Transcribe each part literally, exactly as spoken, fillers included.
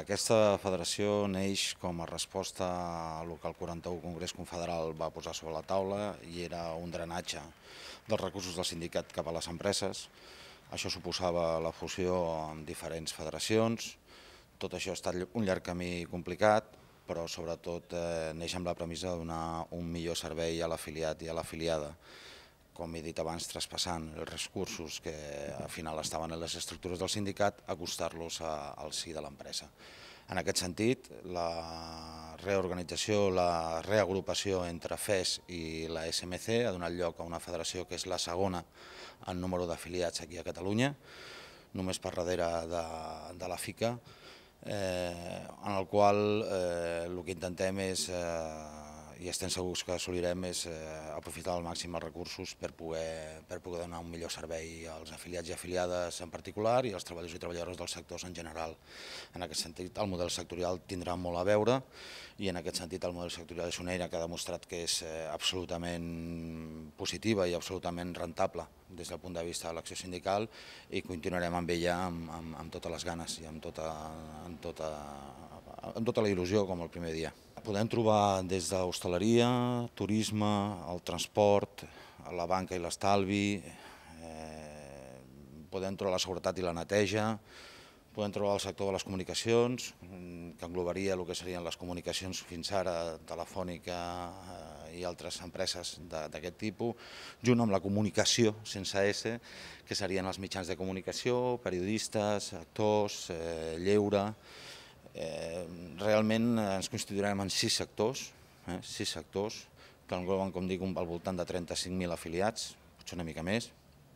Aquesta federació neix com a resposta a el que el quaranta-u Congrés Confederal va posar sobre la taula i era un drenatge dels recursos del sindicat cap a les empreses. Això suposava la fusió amb diferents federacions. Tot això ha estat un llarg camí complicat, però sobretot eh, neix amb la premissa de donar un millor servei a l'afiliat i a l'afiliada, com he dit abans, traspassant els recursos que al final estaven en les estructures del sindicat, acostar-los al si de l'empresa. En aquest sentit, la reorganització, la reagrupació entre F E S i la S M C ha donat lloc a una federació que és la segona en número d'afiliats aquí a Catalunya, només per darrere de, de la F I C A, eh, en el qual eh, el que intentem és, eh, i estem segurs que assolirem, és eh, aprofitar al màxim els recursos per poder, per poder donar un millor servei als afiliats i afiliades en particular i als treballadors i treballadores dels sectors en general. En aquest sentit, el model sectorial tindrà molt a veure i en aquest sentit el model sectorial és una eina que ha demostrat que és eh, absolutament positiva i absolutament rentable des del punt de vista de l'acció sindical i continuarem amb ella amb, amb, amb totes les ganes i amb tota, amb, tota, amb tota la il·lusió com el primer dia. Podem trobar des d'hostaleria, turisme, el transport, la banca i l'estalvi, eh, podem trobar la seguretat i la neteja, podem trobar el sector de les comunicacions, que englobaria el que serien les comunicacions fins ara, Telefònica i altres empreses d'aquest tipus, junt amb la comunicació sense S, que serien els mitjans de comunicació, periodistes, actors, eh, lleure. Eh, realment ens constituirem en sis sectors, eh, sis sectors que engloben, com dic, al voltant de trenta-cinc mil afiliats, potser una mica més,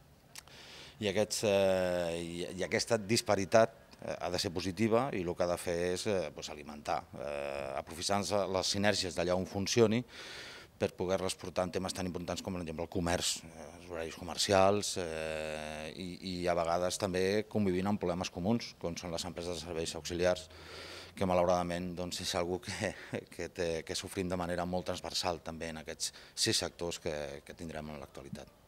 i, aquests, eh, i, i aquesta disparitat eh, ha de ser positiva i el que ha de fer és eh, pues, alimentar, eh, aprofitant les sinergies d'allà on funcioni per poder-les portar en temes tan importants com, per exemple, el comerç, eh, els horaris comercials eh, i, i a vegades també convivint amb problemes comuns, com són les empreses de serveis auxiliars, que malauradament doncs, és una cosa que, que, té, que sofrim de manera molt transversal també en aquests sis sectors que, que tindrem en l'actualitat.